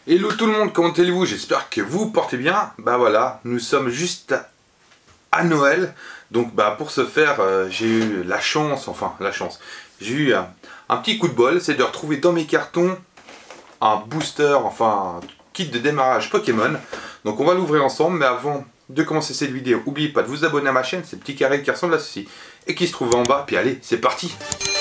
Hello tout le monde, comment allez-vous? J'espère que vous portez bien. Bah voilà, nous sommes juste à Noël. Donc bah pour ce faire, j'ai eu la chance, j'ai eu un petit coup de bol, c'est de retrouver dans mes cartons un booster, enfin un kit de démarrage Pokémon. Donc on va l'ouvrir ensemble, mais avant de commencer cette vidéo, n'oubliez pas de vous abonner à ma chaîne, c'est le petit carré qui ressemble à ceci et qui se trouve en bas. Puis allez, c'est parti!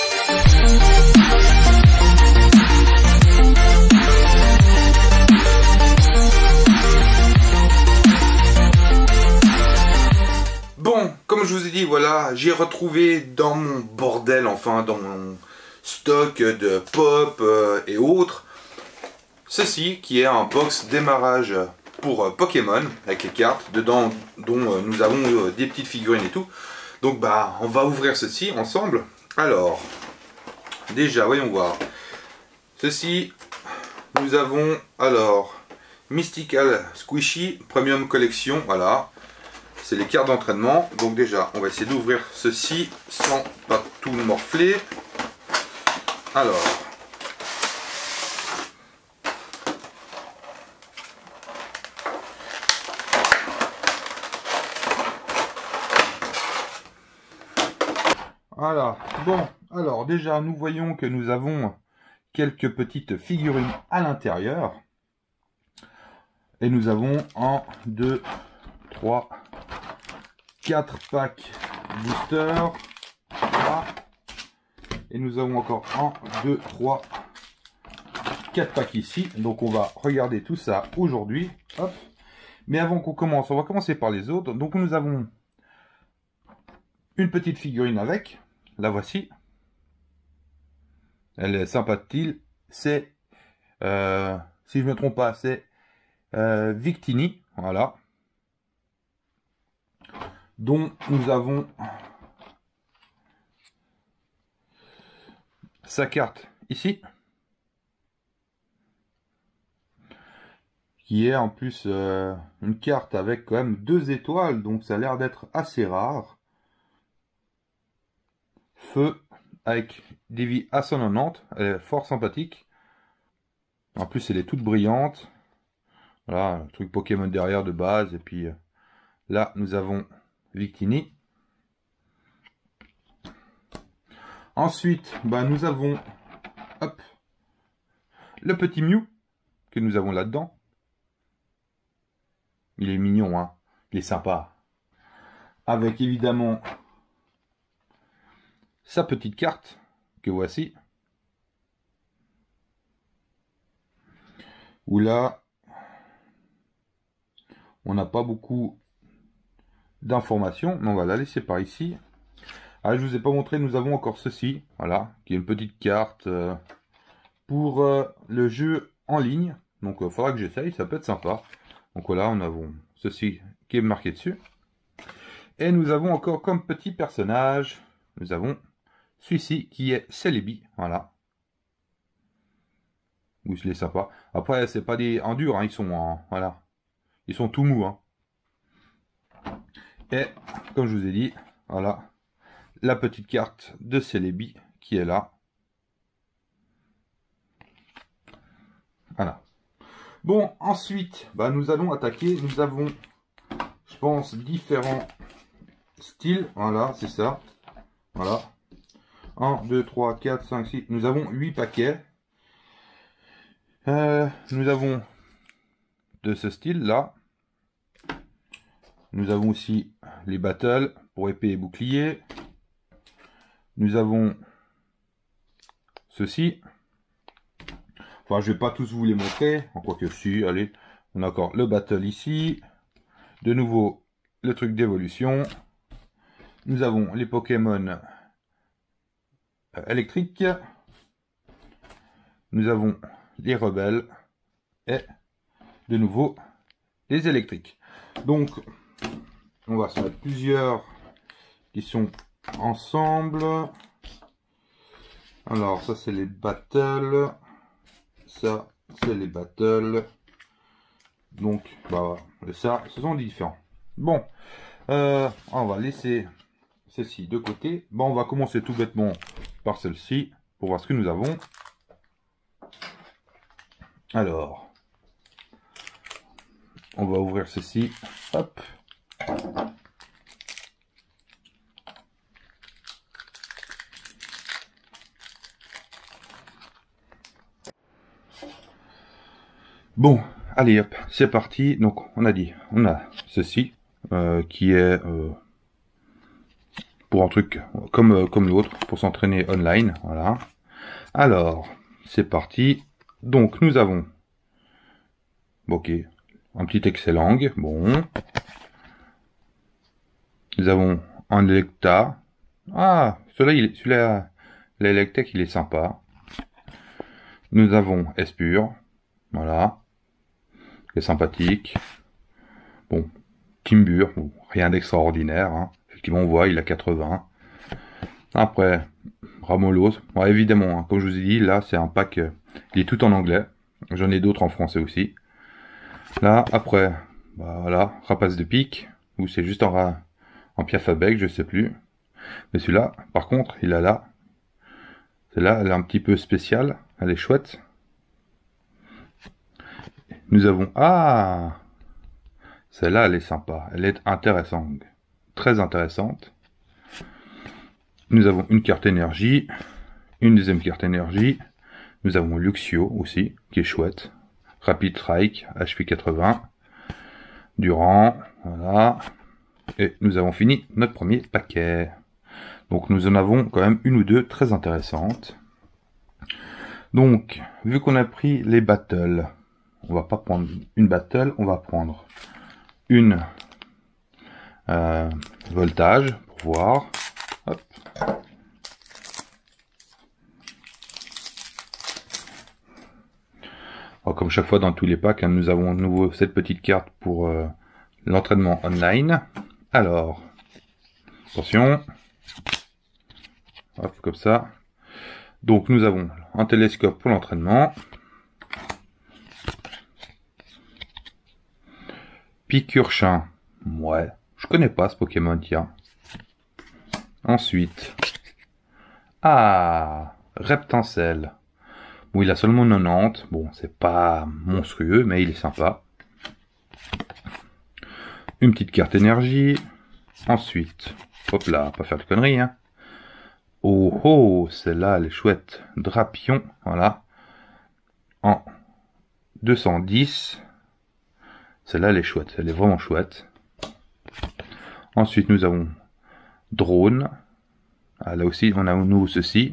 Bon, comme je vous ai dit, voilà, j'ai retrouvé dans mon bordel, enfin dans mon stock de pop et autres, ceci qui est un box démarrage pour Pokémon, avec les cartes dedans, dont nous avons des petites figurines et tout. Donc bah, on va ouvrir ceci ensemble. Alors, déjà, voyons voir. Ceci, nous avons, alors, Mystical Squishy Premium Collection, voilà. C'est les cartes d'entraînement. Donc déjà, on va essayer d'ouvrir ceci sans pas tout morfler. Alors. Voilà. Bon, alors déjà, nous voyons que nous avons quelques petites figurines à l'intérieur. Et nous avons 1, 2, 3, 4 packs boosters. Voilà. Et nous avons encore 1, 2, 3, 4 packs ici. Donc on va regarder tout ça aujourd'hui. Hop. Mais avant qu'on commence, on va commencer par les autres. Donc nous avons une petite figurine avec. La voici. Elle est sympathique. C'est, si je ne me trompe pas, c'est Victini. Voilà. Dont nous avons sa carte ici, qui est en plus une carte avec quand même 2 étoiles, donc ça a l'air d'être assez rare. Feu avec des vies à 190, elle est fort sympathique. En plus elle est toute brillante. Voilà, un truc Pokémon derrière de base. Et puis là nous avons Victini. Ensuite, bah, nous avons hop, le petit Mew que nous avons là-dedans. Il est mignon, hein. Il est sympa. Avec évidemment sa petite carte que voici. Où là, on n'a pas beaucoup d'informations, mais on va la laisser par ici. Ah, je vous ai pas montré, nous avons encore ceci, voilà, qui est une petite carte pour le jeu en ligne. Donc il faudra que j'essaye, ça peut être sympa. Donc voilà, on avons ceci qui est marqué dessus. Et nous avons encore comme petit personnage, nous avons celui-ci qui est Celebi, voilà. Oui, il est sympa. Après, c'est pas des en dur, hein, ils sont en, voilà. Ils sont tout mous, hein. Et comme je vous ai dit, voilà, la petite carte de Celebi qui est là. Voilà. Bon, ensuite, bah, nous allons attaquer. Nous avons, je pense, différents styles. Voilà, c'est ça. Voilà. 1, 2, 3, 4, 5, 6. Nous avons 8 paquets. Nous avons de ce style-là. Nous avons aussi les battles pour épée et bouclier. Nous avons ceci. Enfin, je vais pas tous vous les montrer. En quoi que si, allez. On a encore le battle ici. De nouveau, le truc d'évolution. Nous avons les Pokémon électriques. Nous avons les rebelles. Et de nouveau, les électriques. Donc, on va se mettre plusieurs qui sont ensemble. Alors, ça c'est les battles. Ça, c'est les battles. Donc, bah, ça, ce sont différents. Bon, on va laisser ceci de côté. Bon, on va commencer tout bêtement par celle-ci pour voir ce que nous avons. Alors, on va ouvrir ceci. Hop. Bon, allez hop, c'est parti. Donc on a dit, on a ceci qui est pour un truc comme l'autre, pour s'entraîner online, voilà. Alors, c'est parti. Donc nous avons, ok, un petit Excelang, bon. Nous avons un Electa. Ah, celui-là, l'Electec, il est sympa. Nous avons Espure, voilà, qui est sympathique. Bon, Timbur, bon, rien d'extraordinaire, hein. Effectivement, on voit, il a 80. Après, Ramolos, bon, évidemment, hein, comme je vous ai dit, là, c'est un pack, il est tout en anglais. J'en ai d'autres en français aussi. Là, après, bah, voilà, Rapace de pique, ou c'est juste en Piafabec, je sais plus. Mais celui-là, par contre, il a là. Celle-là, elle est un petit peu spéciale. Elle est chouette. Nous avons... Ah, celle-là, elle est sympa. Elle est intéressante. Très intéressante. Nous avons une carte énergie. Une deuxième carte énergie. Nous avons Luxio aussi, qui est chouette. Rapid Strike, HP 80. Durant, voilà. Et nous avons fini notre premier paquet. Donc nous en avons quand même une ou deux très intéressantes. Donc, vu qu'on a pris les battles, on va pas prendre une battle, on va prendre une voltage pour voir. Hop. Alors, comme chaque fois dans tous les packs, hein, nous avons de nouveau cette petite carte pour l'entraînement online. Alors, attention. Hop, comme ça. Donc nous avons un télescope pour l'entraînement. Picurchin. Ouais, je connais pas ce Pokémon, tiens. Ensuite. Ah, Reptincelle. Bon, il a seulement 90. Bon, c'est pas monstrueux, mais il est sympa. Une petite carte énergie. Ensuite, hop là, pas faire de conneries, hein. Oh oh, celle-là, elle est chouette. Drapion, voilà. En 210. Celle-là, elle est chouette. Elle est vraiment chouette. Ensuite, nous avons Drone. Ah, là aussi, on a nous ceci.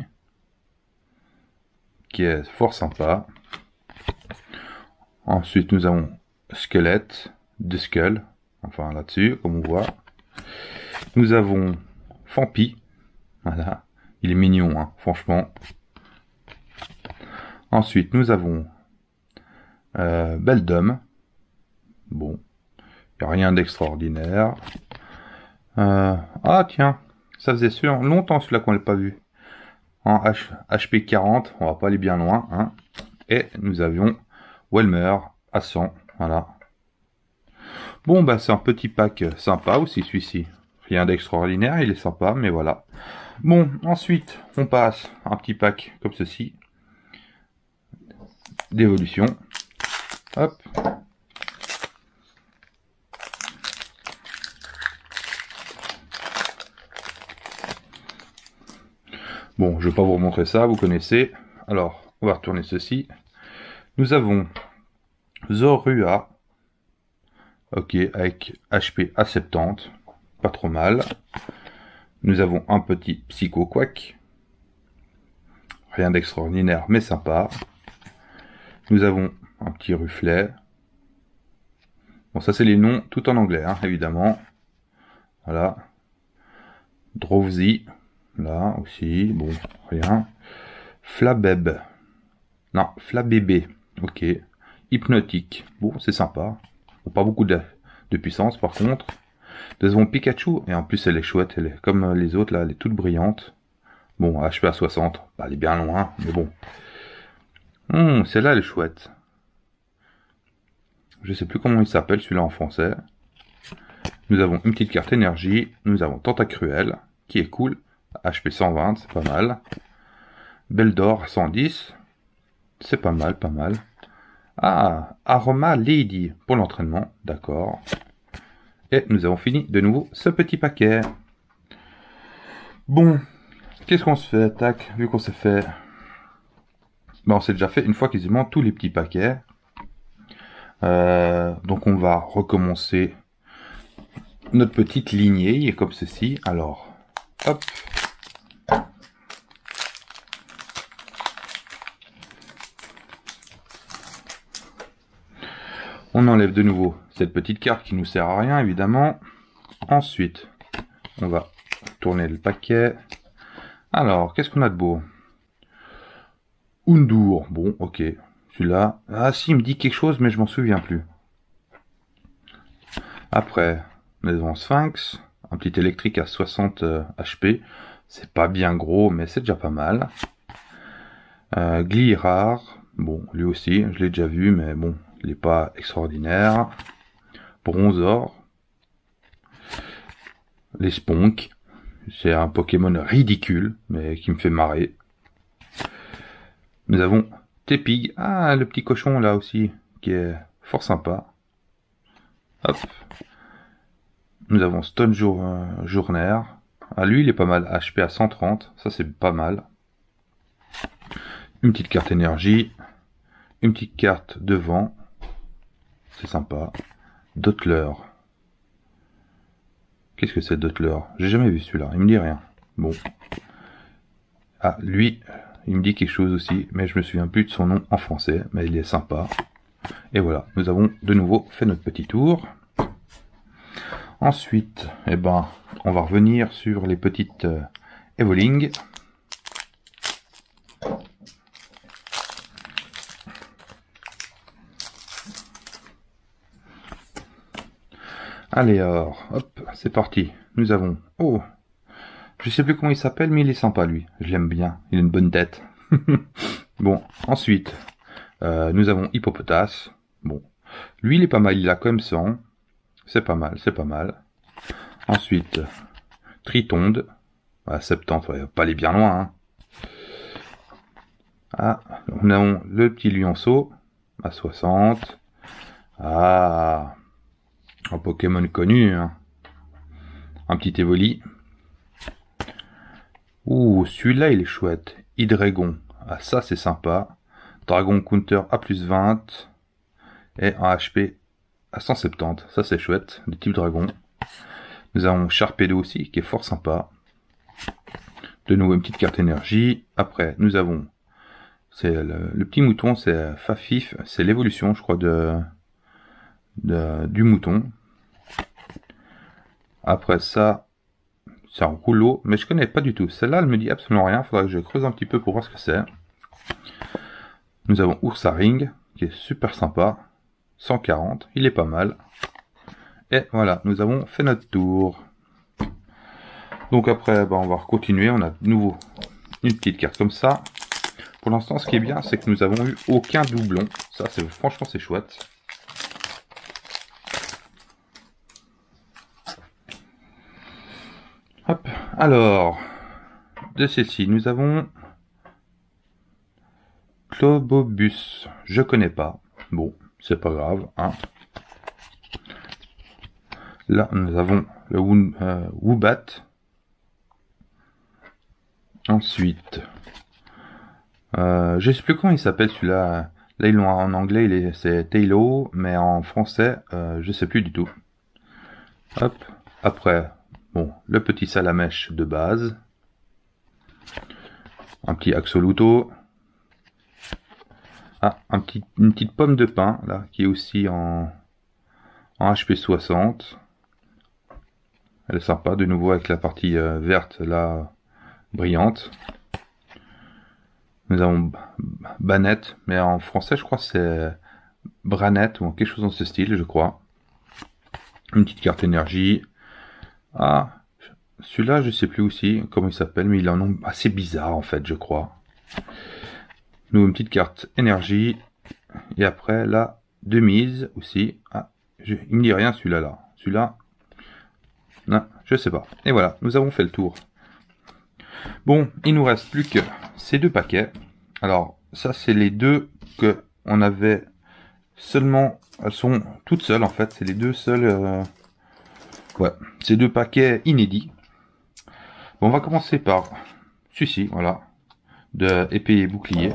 Qui est fort sympa. Ensuite, nous avons Squelette. De Skull. Enfin, là-dessus, comme on voit. Nous avons Fampi. Voilà. Il est mignon, hein, franchement. Ensuite, nous avons Beldum. Bon, il n'y a rien d'extraordinaire. Ah tiens, ça faisait sûr longtemps celui-là qu'on l'a pas vu. En HP 40, on va pas aller bien loin. Hein. Et nous avions Welmer à 100. Voilà. Bon, bah c'est un petit pack sympa aussi celui-ci. Rien d'extraordinaire, il est sympa, mais voilà. Bon, ensuite, on passe à un petit pack comme ceci. D'évolution. Hop. Bon, je vais pas vous remontrer ça, vous connaissez. Alors, on va retourner ceci. Nous avons Zorua. Ok, avec HP à 70. Pas trop mal. Nous avons un petit Psycho Quack. Rien d'extraordinaire, mais sympa. Nous avons un petit Rufflet. Bon, ça c'est les noms tout en anglais, hein, évidemment. Voilà. Drowsy. Là aussi, bon, rien. Flabeb. Non, Flabébé. Ok. Hypnotique. Bon, c'est sympa. Bon, pas beaucoup de puissance par contre. Nous avons Pikachu. Et en plus, elle est chouette. Elle est comme les autres, là. Elle est toute brillante. Bon, HP à 60. Bah, elle est bien loin, mais bon. Celle-là, elle est chouette. Je sais plus comment il s'appelle, celui-là en français. Nous avons une petite carte énergie. Nous avons Tentacruel, qui est cool. HP 120, c'est pas mal. Beldor 110. C'est pas mal, pas mal. Ah, Aroma Lady pour l'entraînement, d'accord. Et nous avons fini de nouveau ce petit paquet. Bon, qu'est-ce qu'on se fait, tac, vu qu'on s'est fait... Bon, on s'est déjà fait une fois quasiment tous les petits paquets. Donc on va recommencer notre petite lignée, comme ceci. Alors, hop. On enlève de nouveau cette petite carte qui nous sert à rien, évidemment. Ensuite, on va tourner le paquet. Alors, qu'est-ce qu'on a de beau? Undur, bon, ok. Celui-là, ah si, il me dit quelque chose, mais je m'en souviens plus. Après, nous avons Sphinx, un petit électrique à 60 HP. C'est pas bien gros, mais c'est déjà pas mal. Glee rare, bon, lui aussi, je l'ai déjà vu, mais bon, il n'est pas extraordinaire. Bronzor. Les Sponk. C'est un Pokémon ridicule, mais qui me fait marrer. Nous avons Tepig. Ah, le petit cochon là aussi, qui est fort sympa. Hop. Nous avons Stone Journer. Ah, lui, il est pas mal. HP à 130. Ça, c'est pas mal. Une petite carte énergie. Une petite carte de vent. C'est sympa. Dottler. Qu'est-ce que c'est Dottler? J'ai jamais vu celui-là. Il me dit rien. Bon. Ah, lui, il me dit quelque chose aussi, mais je me souviens plus de son nom en français, mais il est sympa. Et voilà, nous avons de nouveau fait notre petit tour. Ensuite, eh ben, on va revenir sur les petites Evoling. Allez, alors, hop, c'est parti. Nous avons... Oh, je sais plus comment il s'appelle, mais il est sympa, lui. Je l'aime bien, il a une bonne tête. Bon, ensuite, nous avons Hippopotas. Bon, lui, il est pas mal, il a quand même 100. C'est pas mal, c'est pas mal. Ensuite, Tritonde. À 70, ouais, pas aller bien loin. Hein. Ah, nous avons le petit lionceau à 60. Ah, un Pokémon connu. Hein. Un petit Evoli. Ouh, celui-là, il est chouette. Hydreigon. Ah, ça, c'est sympa. Dragon Counter à plus 20. Et un HP à 170. Ça, c'est chouette. De type dragon. Nous avons Sharpedo aussi, qui est fort sympa. De nouveau, une petite carte énergie. Après, nous avons... C'est le petit mouton, c'est Fafif. C'est l'évolution, je crois, du mouton. Après ça, c'est un rouleau, mais je connais pas du tout. Celle-là, elle me dit absolument rien. Faudra que je creuse un petit peu pour voir ce que c'est. Nous avons Ursaring, qui est super sympa. 140, il est pas mal. Et voilà, nous avons fait notre tour. Donc après, bah, on va continuer. On a de nouveau une petite carte comme ça. Pour l'instant, ce qui est bien, c'est que nous avons eu aucun doublon. Ça, c'est franchement, c'est chouette. Hop, alors, de ceci, nous avons Clobobus. Je connais pas. Bon, c'est pas grave. Hein. Là, nous avons le Woobat. Ensuite, je sais plus comment il s'appelle celui-là. Là, ils l'ont en anglais, c'est Tailo, mais en français, je sais plus du tout. Hop, après, bon, le petit Salamèche de base. Un petit Axoluto. Ah, une petite pomme de pin, là, qui est aussi en HP 60. Elle est sympa, de nouveau avec la partie verte, là, brillante. Nous avons Banette, mais en français, je crois que c'est Branette, ou quelque chose dans ce style, je crois. Une petite carte énergie. Ah, celui-là, je sais plus aussi comment il s'appelle, mais il a un nom assez bizarre, en fait, je crois. Nous, une petite carte énergie. Et après, là, de mise aussi. Ah, il me dit rien, celui-là, là. Celui-là, non, je sais pas. Et voilà, nous avons fait le tour. Bon, il nous reste plus que ces deux paquets. Alors, ça, c'est les deux que on avait Seulement, elles sont toutes seules en fait. C'est les deux seuls. Ouais, ces deux paquets inédits. Bon, on va commencer par celui-ci, voilà, de épée et bouclier.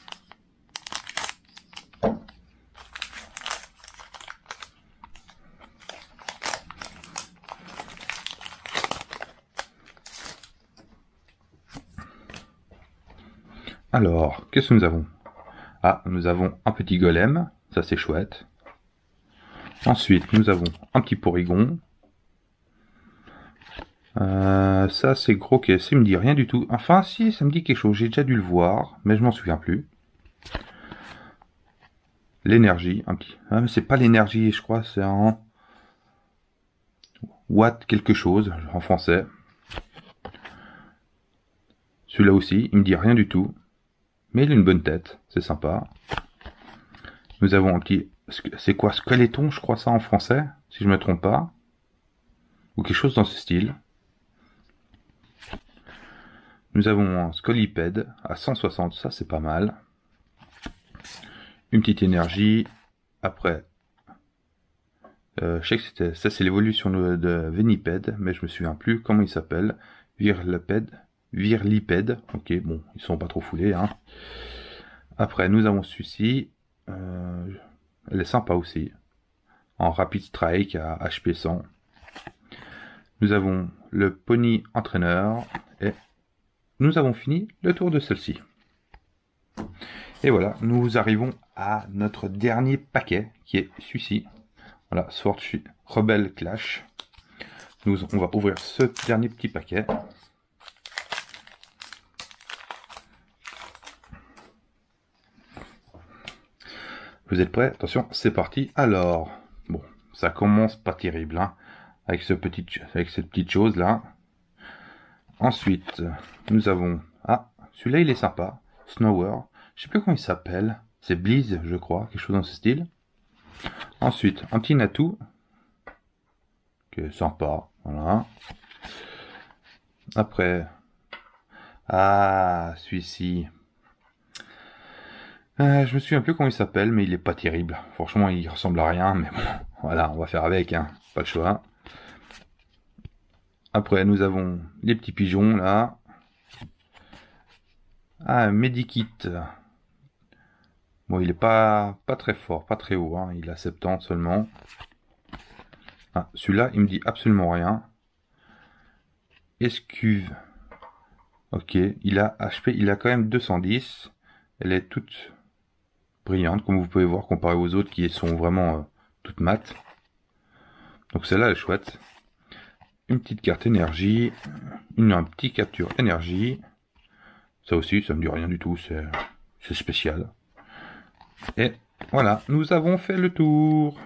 Alors, qu'est-ce que nous avons? Ah, nous avons un petit golem, ça c'est chouette. Ensuite, nous avons un petit porygon. Ça c'est gros que ça me dit rien du tout. Enfin si, ça me dit quelque chose, j'ai déjà dû le voir, mais je m'en souviens plus. L'énergie, un petit. Ah mais c'est pas l'énergie, je crois, c'est en watt quelque chose, en français. Celui-là aussi, il me dit rien du tout. Mais il a une bonne tête, c'est sympa. Nous avons un petit... C'est quoi, squeletton, je crois ça en français, si je me trompe pas. Ou quelque chose dans ce style. Nous avons un scolipède à 160, ça c'est pas mal. Une petite énergie. Après, je sais que c'était ça, c'est l'évolution de Venipède, mais je me souviens plus comment il s'appelle. Virlipède. Ok, bon, ils sont pas trop foulés. Hein. Après, nous avons celui-ci. Elle est sympa aussi. En Rapid Strike à HP 100. Nous avons le Pony Entraîneur. Et nous avons fini le tour de celle-ci. Et voilà, nous arrivons à notre dernier paquet, qui est celui-ci. Voilà, Sword Rebel Clash. On va ouvrir ce dernier petit paquet. Vous êtes prêts? Attention, c'est parti. Alors, bon, ça commence pas terrible, hein, avec cette petite chose là. Ensuite, nous avons... Ah, celui-là il est sympa. Snower. Je sais plus comment il s'appelle. C'est Blizz, je crois, quelque chose dans ce style. Ensuite, un petit Natou. Qui est sympa, voilà. Après... Ah, celui-ci... je me souviens plus comment il s'appelle, mais il est pas terrible. Franchement, il ressemble à rien, mais bon, voilà, on va faire avec, hein, pas le choix. Après, nous avons les petits pigeons, là. Ah, Medikit. Bon, il est pas très fort, pas très haut, hein, il a 70 seulement. Ah, celui-là, il me dit absolument rien. Escuve. Ok, il a HP, il a quand même 210. Elle est toute brillante, comme vous pouvez voir, comparé aux autres qui sont vraiment toutes mates. Donc celle-là, elle est chouette. Une petite carte énergie. Un petit capture énergie. Ça aussi, ça me dit rien du tout, c'est spécial. Et voilà, nous avons fait le tour.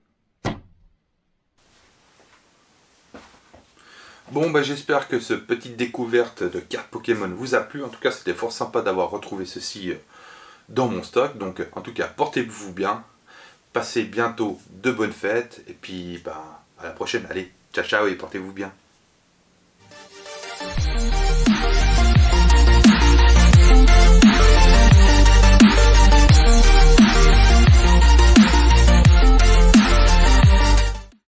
Bon, bah, j'espère que cette petite découverte de cartes Pokémon vous a plu. En tout cas, c'était fort sympa d'avoir retrouvé ceci dans mon stock. Donc, en tout cas, portez-vous bien. Passez bientôt de bonnes fêtes. Et puis, bah, à la prochaine. Allez, ciao, ciao et portez-vous bien.